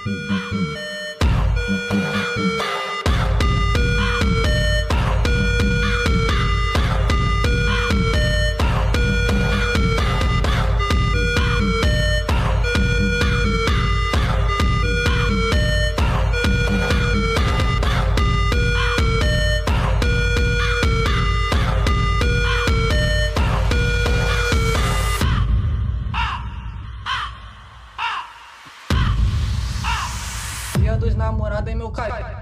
Dia dos namorados, hein, meu cara?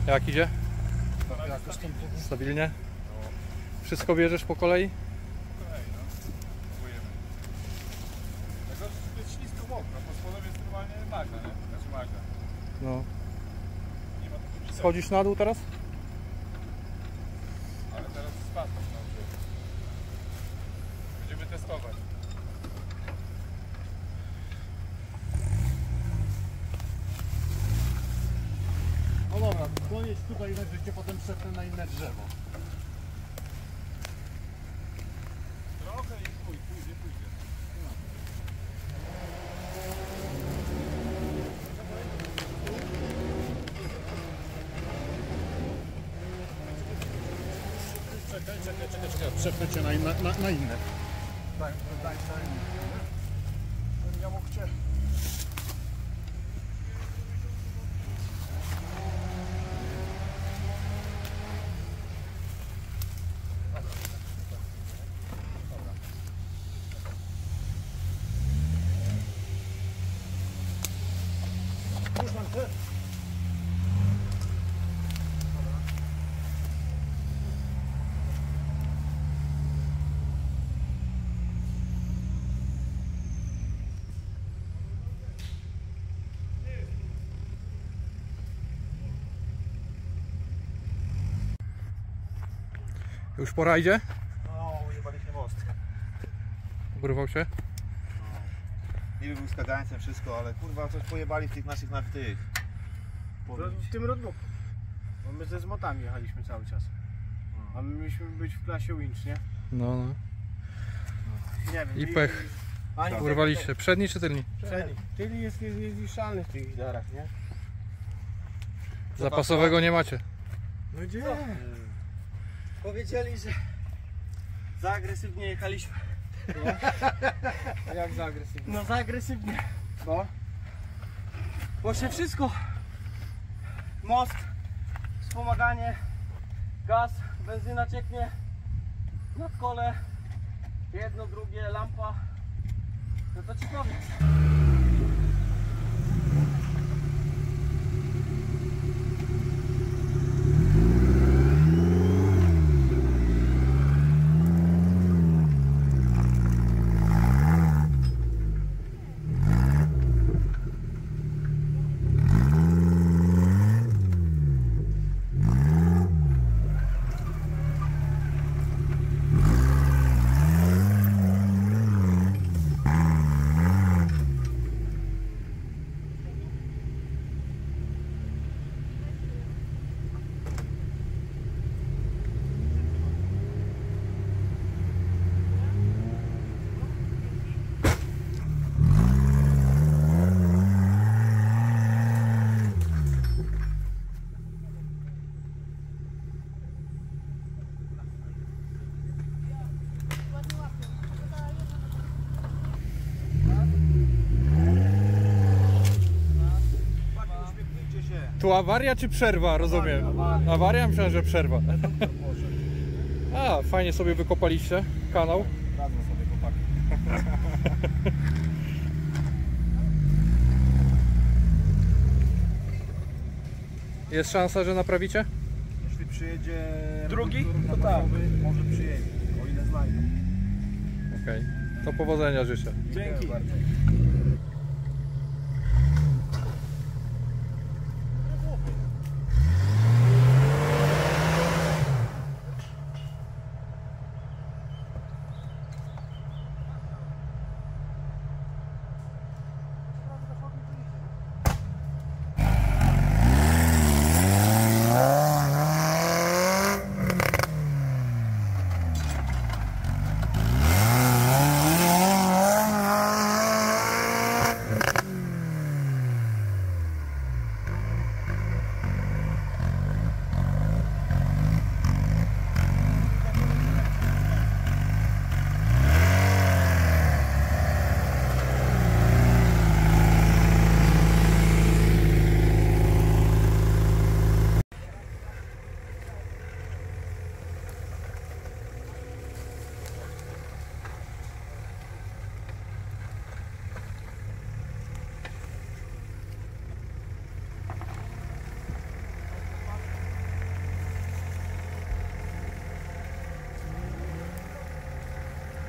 Jak idzie? Jakoś tam Stabilnie? Wszystko bierzesz po kolei? kolei, no. Próbujemy. Tego jest ślisko mokro, pod spodem jest normalnie Magda, nie? Znaczy Magda. No. Nie ma takiego Schodzisz na dół teraz? ale teraz spadł nauczyłem. Będziemy testować. No dobra, dojedź tutaj, żeście potem szedł na inne drzewo. Trochę i pójdzie. Czekaj, przepnę cię na inne. Daj mi. Ja mógł cię... Już mam cię. Już pora idzie? No, ujebaliśmy most. Obrywał się? Niby był z kagańcem wszystko, ale kurwa coś pojebali w tych naszych W tym roadbooku. Bo my ze zmotami jechaliśmy cały czas. A my mieliśmy być w klasie winch, nie? No. Nie wiem. I pech. Urwaliście. Przedni czy tylni? Przedni. Tylni jest niezniszczalny w tych darach, nie? Zapasowego nie macie. No gdzie? Powiedzieli, że za agresywnie jechaliśmy. A jak za agresywnie? No za agresywnie. Bo? Bo się wszystko. Most, wspomaganie, gaz, benzyna cieknie, nadkole, jedno, drugie, lampa. No to ci powiem. Tu awaria czy przerwa? Rozumiem. Awaria? Myślałem, że przerwa. A, fajnie sobie wykopaliście kanał. Radzą sobie chłopaki. Jest szansa, że naprawicie? Jeśli przyjedzie Drugi? to tak. Może przyjedzie, o ile znajdą. Okej. To powodzenia życzę. Dzięki.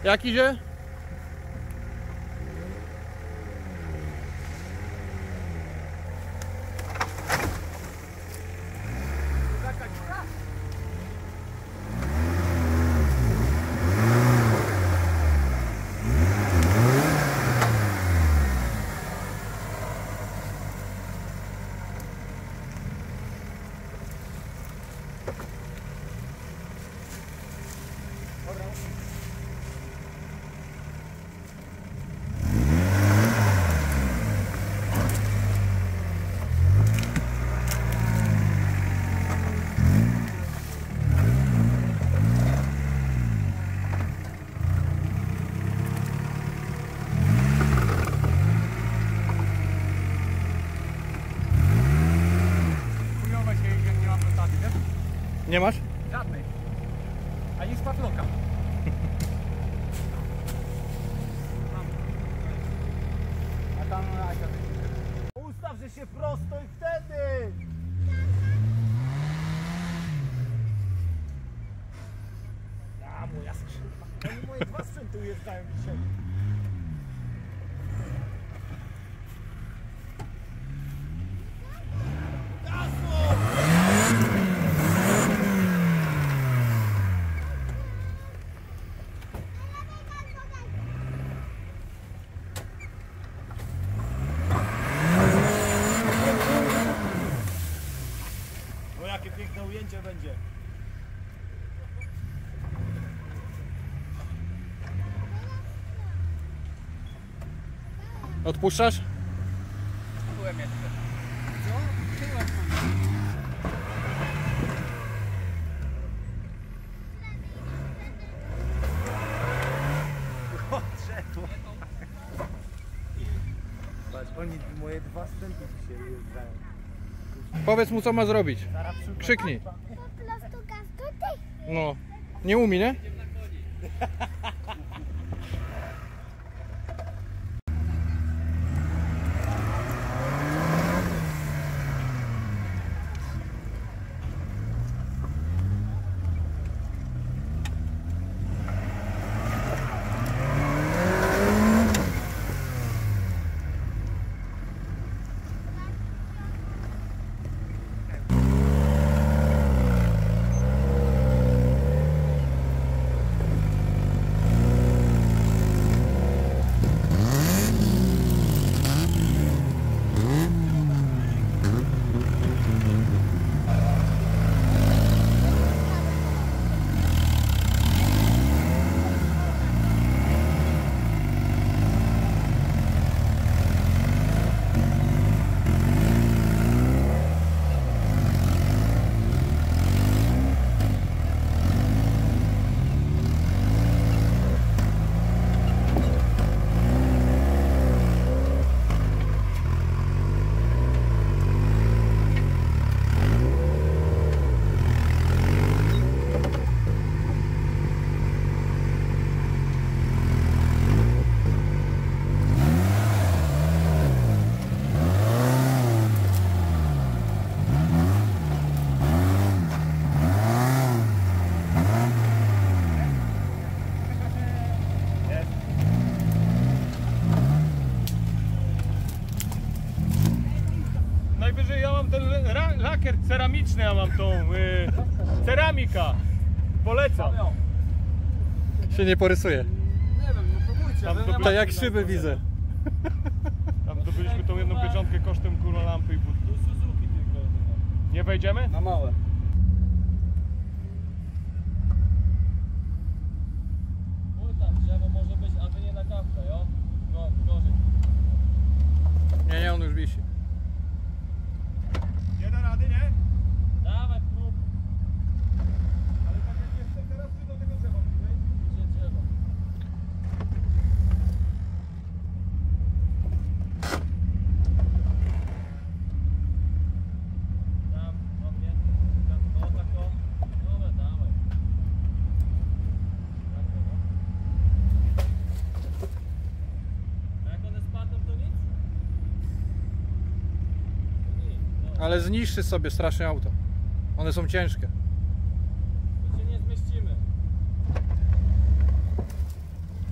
Jak idzie? Nie masz? Żadnej. Ani spatloka. A tam ustaw, że się prosto i wtedy! A moja skrzynka. Oni moje 2 sprzęty ujeżdżają dzisiaj. O, jakie piękne ujęcie będzie. Odpuszczasz? Byłem jeszcze. Patrz, oni moje 2 sprzęty dzisiaj ujeżdżają. Powiedz mu, co ma zrobić. Krzyknij. No. Nie umie, nie? Najwyżej ja mam ten lakier ceramiczny, ja mam tą ceramika. Polecam. Się nie porysuje. Nie wiem, no próbujcie. Tam ale to nie ma- Tak jak szyby widzę. Tam zdobyliśmy tą jedną pieczątkę kosztem kurwa lampy i budki. Suzuki tylko. Nie wejdziemy? Na małe. Tam drzewo może być, a wy nie na kawkę, jo? No, gorzej. Nie, on już wisi. Nie da rady, nie? Dawaj, prób, Ale tak jak jestem teraz, czy do tego drzewa bliżej? gdzie drzewo. Tam, do mnie. Tam, o, tak o. Dobra, dawaj. Tak, no. A jak one spadną, to nic? To nic, no. Ale zniszczy sobie strasznie auto. One są ciężkie. My się nie zmieścimy.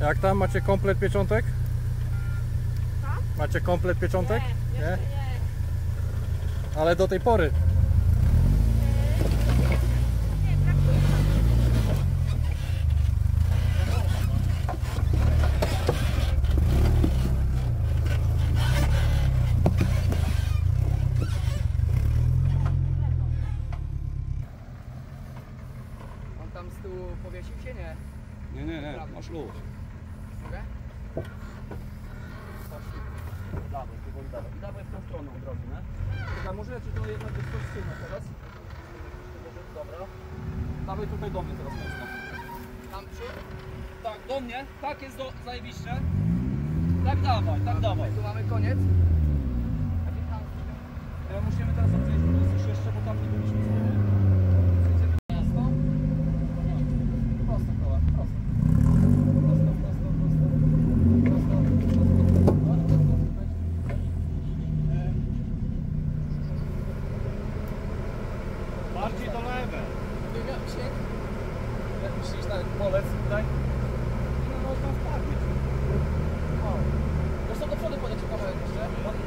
Jak tam? Macie komplet pieczątek? Macie komplet pieczątek? Nie? Ale do tej pory. On tam z tyłu powiesił się, nie? Nie, masz luz. Mogę? Dawaj, powoli dawaj. I dawaj w tą stronę od razu, nie? Tylko może ja ci to jednak wyskoczymy teraz. Dobra. Dawaj tutaj do mnie teraz mocno. Tam przód? Tak, do mnie. Tak jest zajebiście. Tak dawaj, tak dawaj. Tu mamy koniec. Musimy teraz obejść coś jeszcze, bo tam nie byliśmy sobie. Prosto? Prosto koła, prosto. Prosto, prosto, prosto. Prosto, prosto. Bardziej do lewej. Nie miał śnieg? Jak myślisz, tak polec tutaj? No można wpadnie. Zresztą do przodu podecie kawałek jeszcze.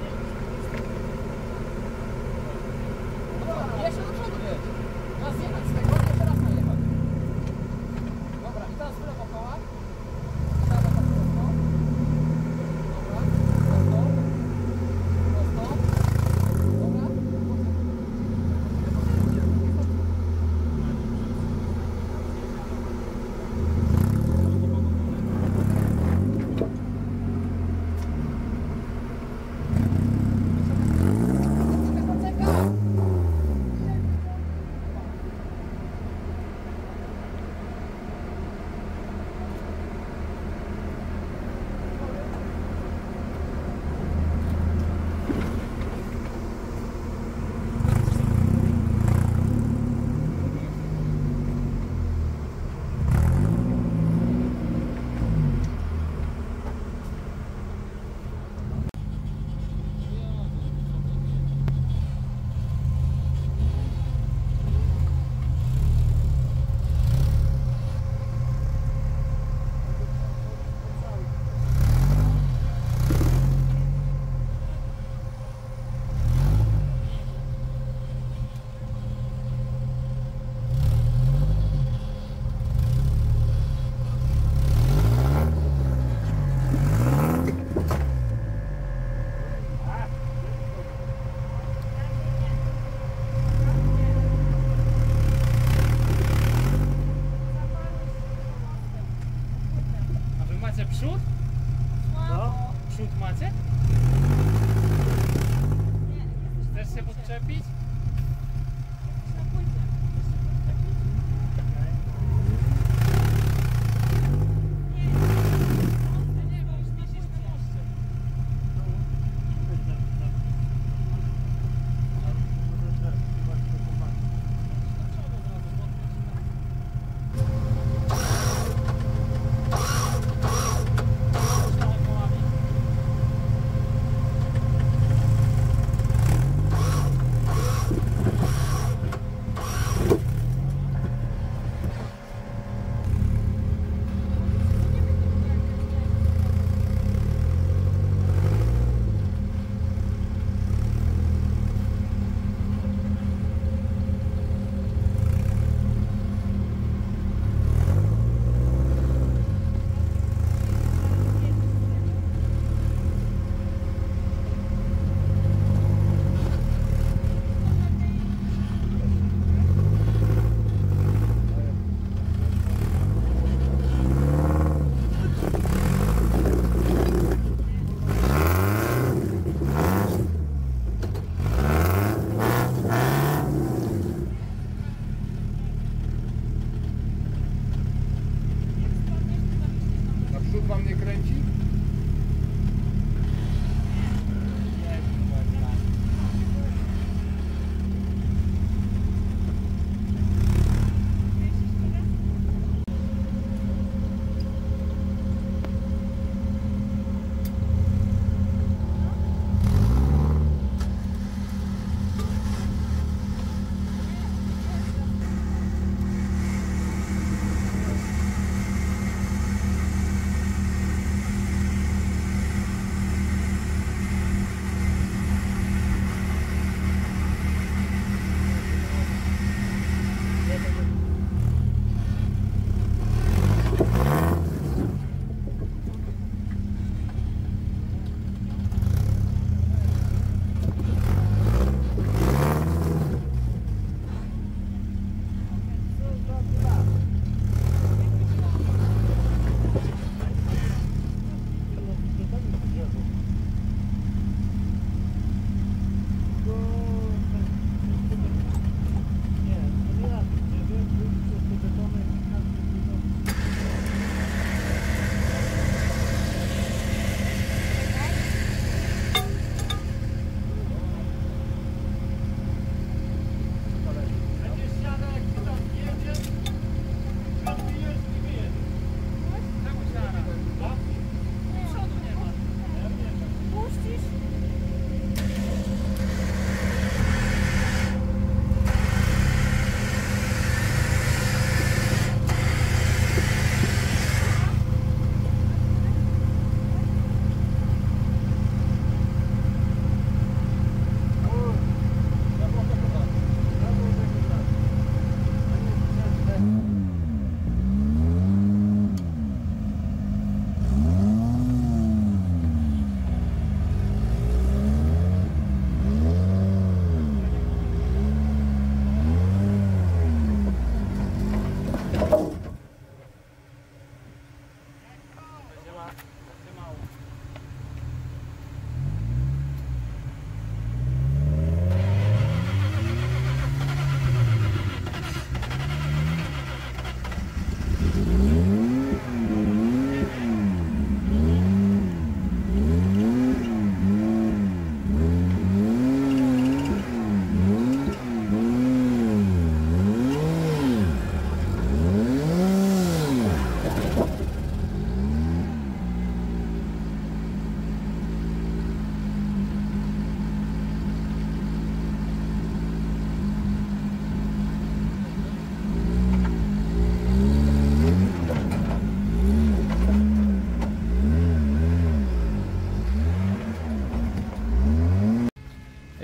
Dobra, jeszcze do przodu jedź. Teraz zjechać z tego, jeszcze raz najechać. Dobra, i teraz w lewo koła. Teraz tak prosto. Dobra, prosto. Prosto. Dobra.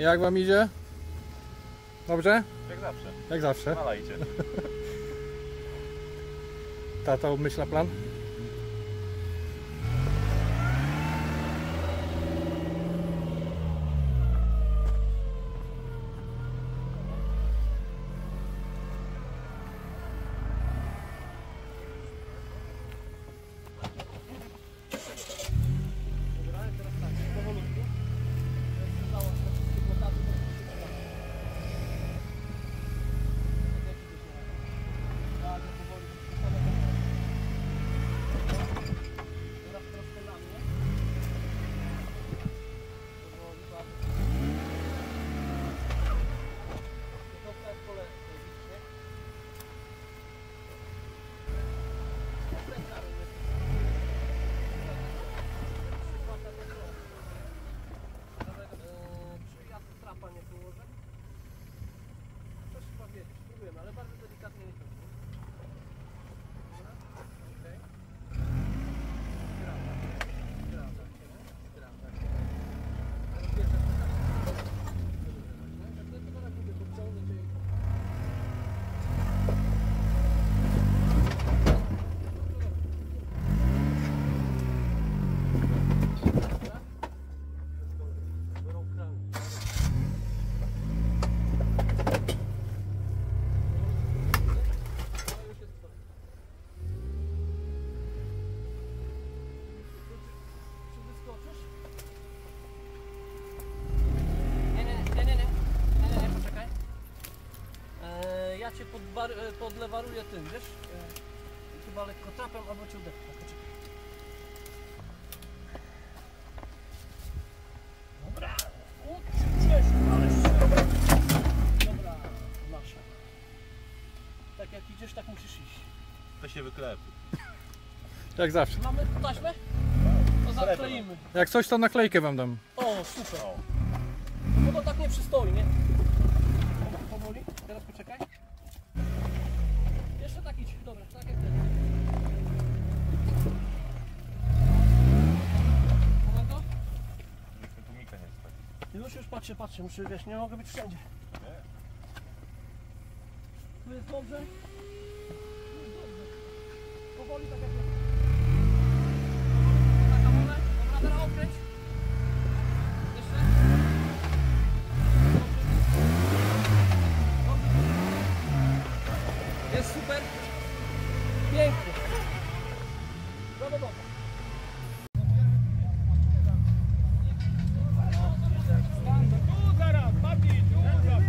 Jak wam idzie? Dobrze? Jak zawsze. Jak zawsze. Mala idzie. Tata obmyśla plan? Ale bardzo delikatnie nie ciągnie. Dobra? Okej. Zgradzam się, nie? Zgradzam się. Teraz bierze to tak. Tak to chyba na kubie podciągnie cię. Ja cię podlewaruję tym, wiesz? Chyba lekko trapem albo cię udepnę. Poczekaj. Dobra. Ciężko, ale dobra, nasza. Tak jak idziesz, tak musisz iść. To się wyklepi. Jak zawsze. Mamy taśmę? To zakleimy. Jak coś, to naklejkę wam dam. O, super. No to tak nie przystoi, nie? Powoli. Teraz poczekaj. Jeszcze tak idź. Dobra, tak jak ten. Momento. Tłumika nie jest tak. Już patrzę. Muszę, wiesz, nie mogę być wszędzie. Tu jest dobrze. Tu jest dobrze. Powoli tak jak jest. Taka wolę. Dobra, teraz okręć. Jeszcze. Jest super. Pięknie. Brawo, brawo. Tu zaraz, Mati, tu zaraz.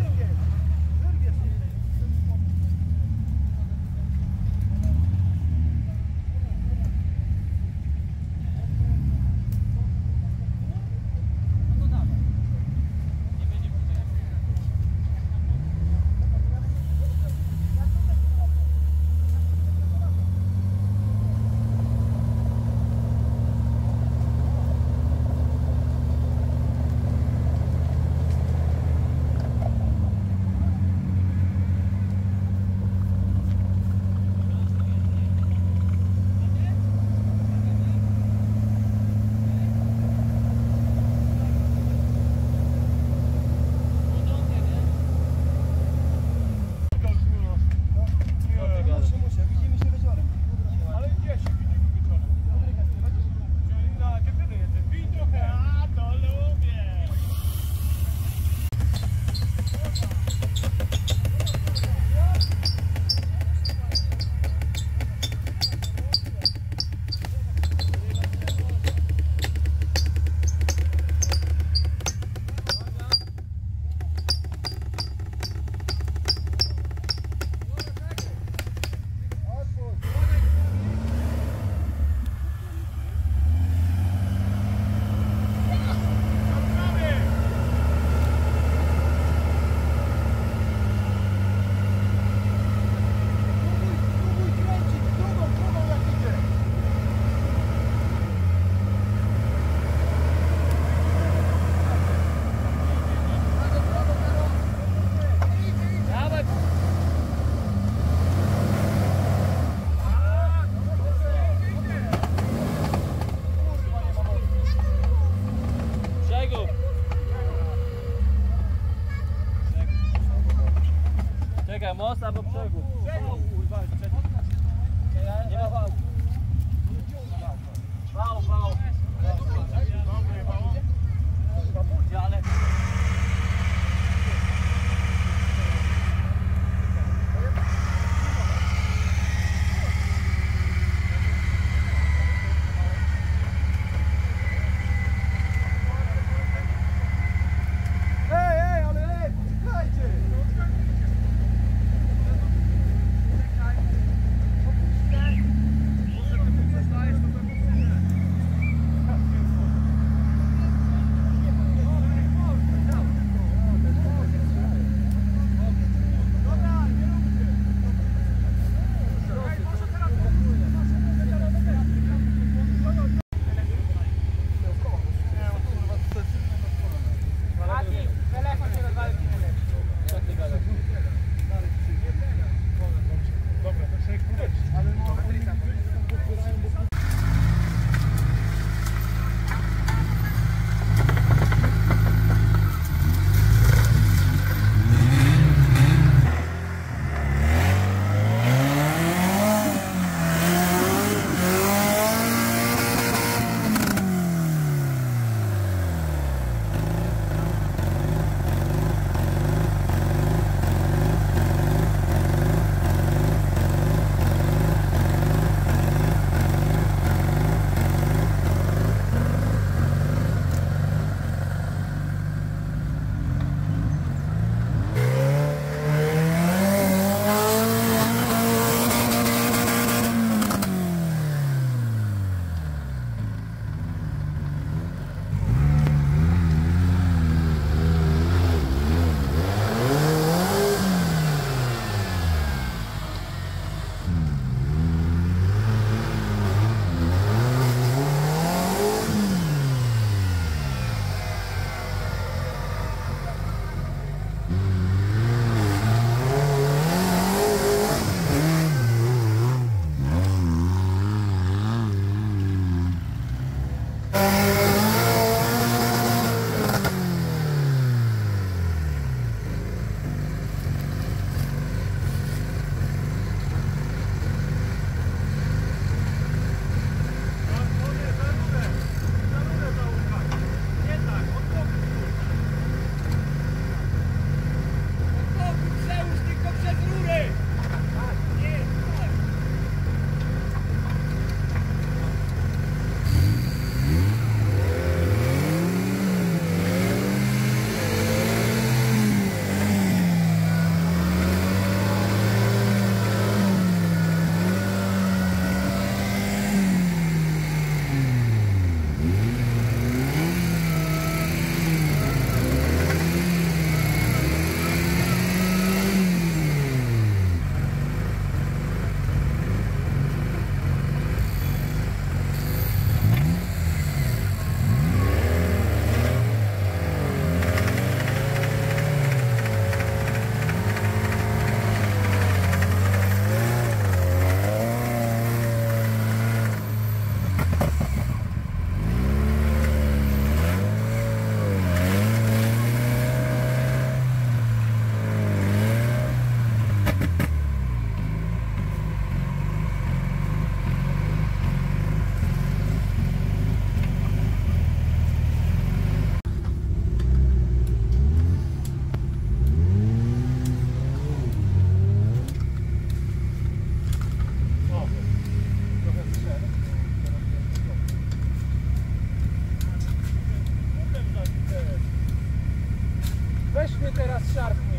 szarpnie.